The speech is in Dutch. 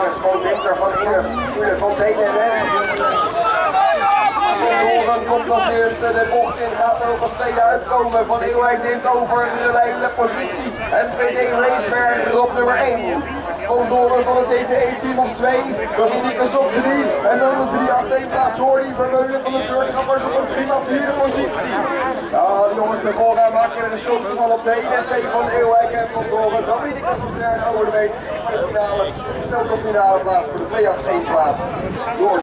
jongens van Winter, van Inge, van DNN. Doren komt als eerste de bocht in, gaat er ook als tweede uitkomen. Van Ewijk neemt over de leidende positie. MVD Racewerker op nummer 1. Van Doren van het TVE-team op 2. Dominicus op 3. En dan de 3-8-1 plaats Jordi Vermeulen van de Deurtrappers op een prima 4e positie. Nou, de jongens ervoor maken er een shot van op de 1 en 2 van Ewijk en Van Doren. Dominicus is derde over de week. De finale, ook een finale plaats voor de 2-8-1 plaats.